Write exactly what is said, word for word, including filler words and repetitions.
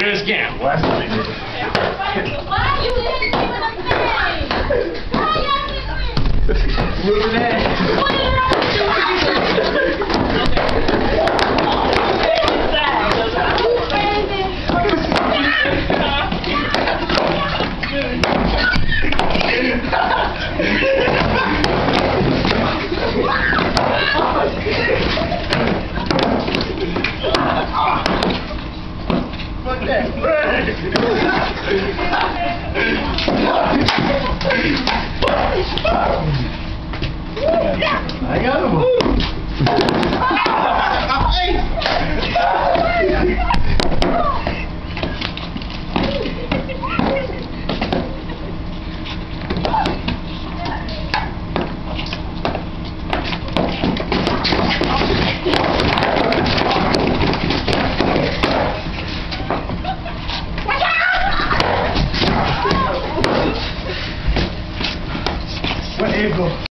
Do this again. Why you hitting me with a thing? Why y'all hitting me? Moving that. What is wrong with Fuck that. I got him. What eagle?